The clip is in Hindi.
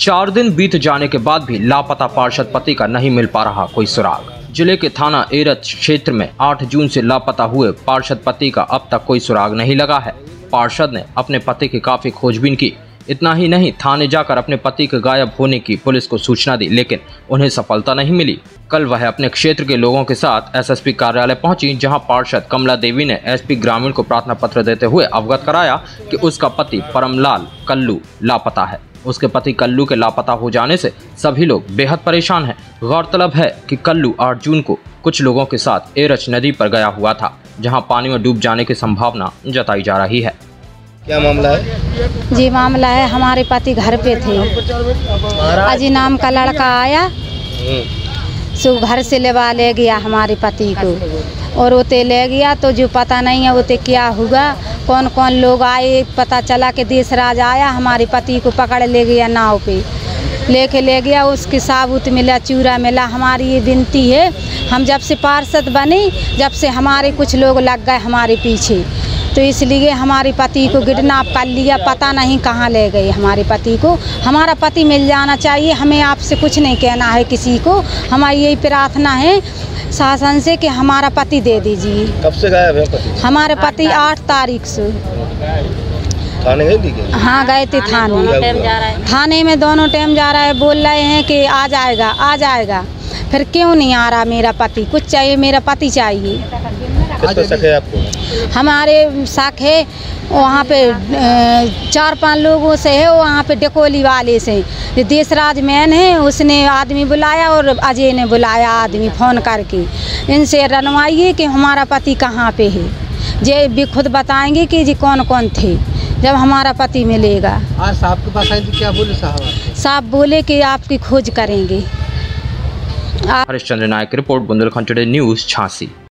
4 दिन बीत जाने के बाद भी लापता पार्षद पति का नहीं मिल पा रहा कोई सुराग। जिले के थाना एरथ क्षेत्र में 8 जून से लापता हुए पार्षद पति का अब तक कोई सुराग नहीं लगा है। पार्षद ने अपने पति की काफी खोजबीन की। इतना ही नहीं, थाने जाकर अपने पति के गायब होने की पुलिस को सूचना दी, लेकिन उन्हें सफलता नहीं मिली। कल वह अपने क्षेत्र के लोगों के साथ एसएसपी कार्यालय पहुंची, जहां पार्षद कमला देवी ने एसपी ग्रामीण को प्रार्थना पत्र देते हुए अवगत कराया कि उसका पति परमलाल कल्लू लापता है। उसके पति कल्लू के लापता हो जाने से सभी लोग बेहद परेशान हैं। गौरतलब है कि कल्लू 8 जून को कुछ लोगों के साथ एरच नदी पर गया हुआ था, जहां पानी में डूब जाने की संभावना जताई जा रही है। क्या मामला है? जी मामला है, हमारे पति घर पे थे। अजी नाम का लड़का आया, सो घर से ले गया हमारे पति को, और उते ले गया तो जो पता नहीं है उते क्या हुआ, कौन कौन लोग आए, पता चला कि देशराज आया, हमारे पति को पकड़ ले गया, नाव पे ले गया। उसके साबुत मिला, चूरा मिला। हमारी ये विनती है, हम जब से पार्षद बने, जब से हमारे कुछ लोग लग गए हमारे पीछे, तो इसलिए हमारे पति को किडनैप कर लिया, पता नहीं कहाँ ले गए हमारे पति को। हमारा पति मिल जाना चाहिए। हमें आपसे कुछ नहीं कहना है किसी को, हमारी यही प्रार्थना है शासन से कि हमारा पति दे दीजिए। कब से गायब है पति? हमारे पति 8 तारीख से। थाने गए थे? हाँ गए थे थाने। थाने में दोनों टाइम जा रहा है, बोल रहे हैं कि आ जाएगा आ जाएगा, फिर क्यों नहीं आ रहा मेरा पति? कुछ चाहिए, मेरा पति चाहिए। किसका शक है आपको? हमारे शक है वहाँ पे 4-5 लोगों से है, वहाँ पे डकोली वाले से। देशराज मैन है, उसने आदमी बुलाया और अजय ने बुलाया आदमी फ़ोन करके। इनसे रनवाइए कि हमारा पति कहाँ पे है, ये भी खुद बताएंगे कि जी कौन कौन थे, जब हमारा पति मिलेगा। आज साहब के पास आए तो क्या बोले साहब? साहब बोले कि आपकी खोज करेंगे। हरीशचंद्र नायक की रिपोर्ट, बुंदेलखंड टुडे न्यूज़, झांसी।